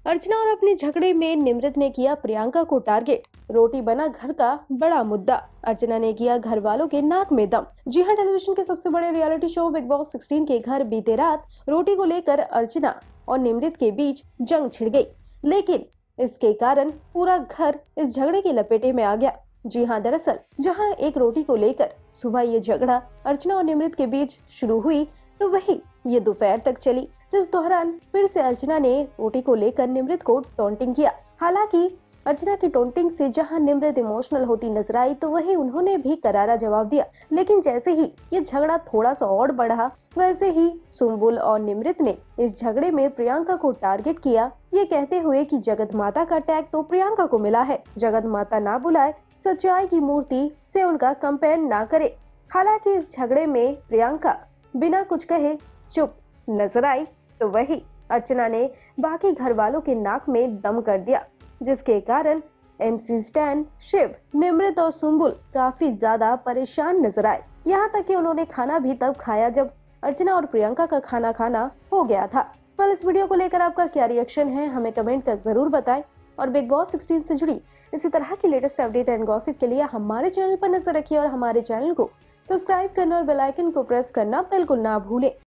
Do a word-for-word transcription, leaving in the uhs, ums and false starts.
अर्चना और अपने झगड़े में निमृत ने किया प्रियंका को टारगेट। रोटी बना घर का बड़ा मुद्दा। अर्चना ने किया घर वालों के नाक में दम। जी हां, टेलीविजन के सबसे बड़े रियलिटी शो बिग बॉस सोलह के घर बीते रात रोटी को लेकर अर्चना और निमृत के बीच जंग छिड़ गई, लेकिन इसके कारण पूरा घर इस झगड़े की लपेटे में आ गया। जी हाँ, दरअसल जहाँ एक रोटी को लेकर सुबह ये झगड़ा अर्चना और निमृत के बीच शुरू हुई, तो वही ये दोपहर तक चली, जिस दौरान फिर से अर्चना ने रोटी को लेकर निमृत को टॉन्टिंग किया। हालांकि अर्चना की टॉन्टिंग से जहां निमृत इमोशनल होती नजर आई, तो वहीं उन्होंने भी करारा जवाब दिया। लेकिन जैसे ही ये झगड़ा थोड़ा सा और बढ़ा, वैसे ही सुम्बुल और निमृत ने इस झगड़े में प्रियंका को टारगेट किया, ये कहते हुए कि जगत माता का टैग तो प्रियंका को मिला है, जगत माता ना बुलाए, सच्चाई की मूर्ति से उनका कंपेयर ना करे। हालांकि इस झगड़े में प्रियंका बिना कुछ कहे चुप नजर आई, तो वही अर्चना ने बाकी घर वालों के नाक में दम कर दिया, जिसके कारण एमसी स्टैन, शिव, निमृत और सुम्बुल काफी ज्यादा परेशान नजर आए। यहाँ तक कि उन्होंने खाना भी तब खाया जब अर्चना और प्रियंका का खाना खाना हो गया था। पर इस वीडियो को लेकर आपका क्या रिएक्शन है, हमें कमेंट कर जरूर बताएं। और बिग बॉस सोलह से जुड़ी इसी तरह की लेटेस्ट अपडेट एंड गॉसिप के लिए हमारे चैनल पर नजर रखिए और हमारे चैनल को सब्सक्राइब करना और बेल आइकन को प्रेस करना बिल्कुल ना भूलें।